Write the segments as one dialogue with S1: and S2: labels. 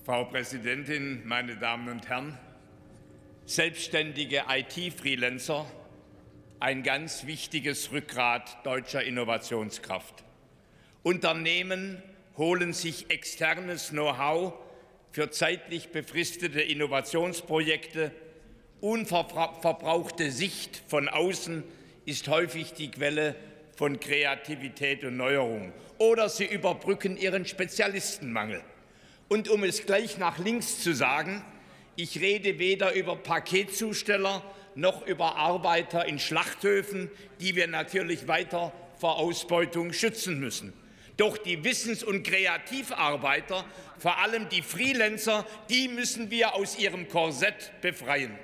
S1: Frau Präsidentin, meine Damen und Herren! Selbstständige IT-Freelancer, ein ganz wichtiges Rückgrat deutscher Innovationskraft. Unternehmen holen sich externes Know-how für zeitlich befristete Innovationsprojekte. Unverbrauchte Sicht von außen ist häufig die Quelle von Kreativität und Neuerung. Oder sie überbrücken ihren Spezialistenmangel. Und um es gleich nach links zu sagen, ich rede weder über Paketzusteller noch über Arbeiter in Schlachthöfen, die wir natürlich weiter vor Ausbeutung schützen müssen. Doch die Wissens- und Kreativarbeiter, vor allem die Freelancer, die müssen wir aus ihrem Korsett befreien.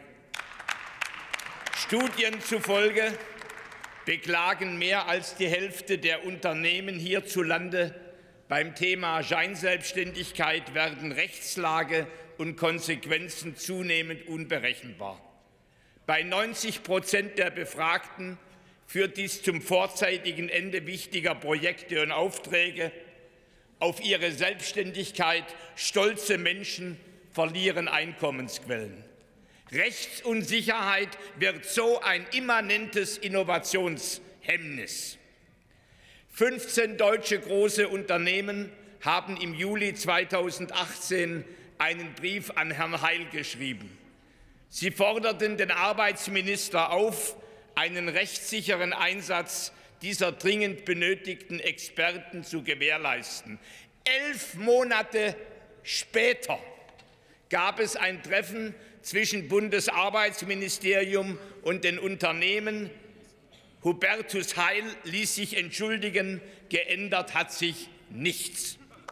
S1: Studien zufolge beklagen mehr als die Hälfte der Unternehmen hierzulande, beim Thema Scheinselbstständigkeit werden Rechtslage und Konsequenzen zunehmend unberechenbar. Bei 90% der Befragten führt dies zum vorzeitigen Ende wichtiger Projekte und Aufträge. Auf ihre Selbstständigkeit stolze Menschen verlieren Einkommensquellen. Rechtsunsicherheit wird so ein immanentes Innovationshemmnis. 15 deutsche große Unternehmen haben im Juli 2018 einen Brief an Herrn Heil geschrieben. Sie forderten den Arbeitsminister auf, einen rechtssicheren Einsatz dieser dringend benötigten Experten zu gewährleisten. 11 Monate später gab es ein Treffen zwischen Bundesarbeitsministerium und den Unternehmen. Hubertus Heil ließ sich entschuldigen, geändert hat sich nichts.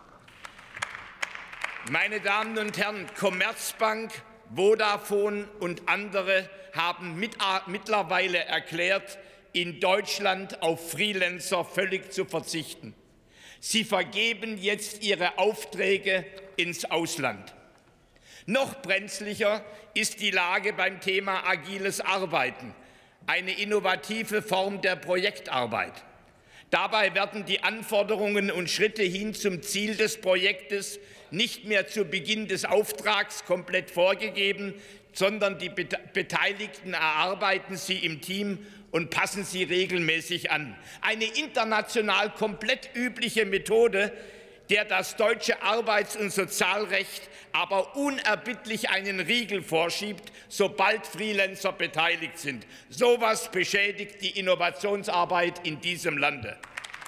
S1: Meine Damen und Herren, Commerzbank, Vodafone und andere haben mittlerweile erklärt, in Deutschland auf Freelancer völlig zu verzichten. Sie vergeben jetzt ihre Aufträge ins Ausland. Noch brenzlicher ist die Lage beim Thema agiles Arbeiten, eine innovative Form der Projektarbeit. Dabei werden die Anforderungen und Schritte hin zum Ziel des Projektes nicht mehr zu Beginn des Auftrags komplett vorgegeben, sondern die Beteiligten erarbeiten sie im Team und passen sie regelmäßig an. Eine international komplett übliche Methode, der das deutsche Arbeits- und Sozialrecht aber unerbittlich einen Riegel vorschiebt, sobald Freelancer beteiligt sind. So etwas beschädigt die Innovationsarbeit in diesem Lande.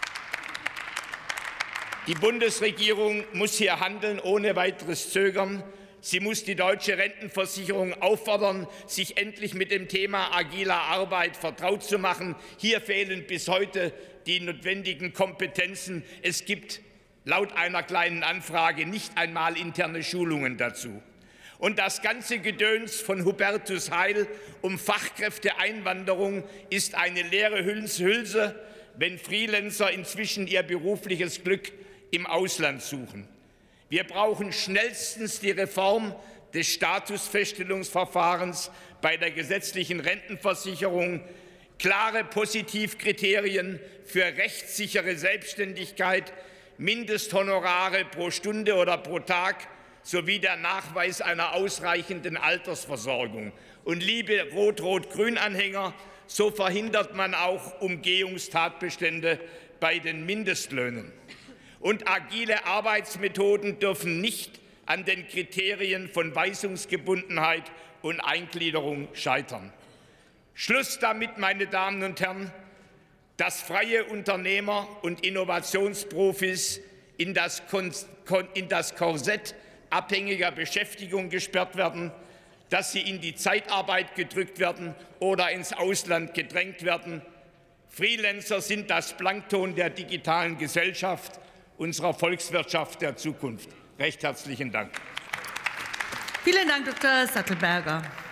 S1: Die Bundesregierung muss hier handeln, ohne weiteres Zögern. Sie muss die deutsche Rentenversicherung auffordern, sich endlich mit dem Thema agiler Arbeit vertraut zu machen. Hier fehlen bis heute die notwendigen Kompetenzen. Es gibt laut einer kleinen Anfrage nicht einmal interne Schulungen dazu. Und das ganze Gedöns von Hubertus Heil um Fachkräfteeinwanderung ist eine leere Hülse, wenn Freelancer inzwischen ihr berufliches Glück im Ausland suchen. Wir brauchen schnellstens die Reform des Statusfeststellungsverfahrens bei der gesetzlichen Rentenversicherung, klare Positivkriterien für rechtssichere Selbstständigkeit, Mindesthonorare pro Stunde oder pro Tag sowie der Nachweis einer ausreichenden Altersversorgung. Und liebe Rot-Rot-Grün-Anhänger, so verhindert man auch Umgehungstatbestände bei den Mindestlöhnen. Und agile Arbeitsmethoden dürfen nicht an den Kriterien von Weisungsgebundenheit und Eingliederung scheitern. Schluss damit, meine Damen und Herren, dass freie Unternehmer und Innovationsprofis in das Korsett abhängiger Beschäftigung gesperrt werden, dass sie in die Zeitarbeit gedrückt werden oder ins Ausland gedrängt werden. Freelancer sind das Plankton der digitalen Gesellschaft, unserer Volkswirtschaft der Zukunft. Recht herzlichen Dank.
S2: Vielen Dank, Dr. Sattelberger.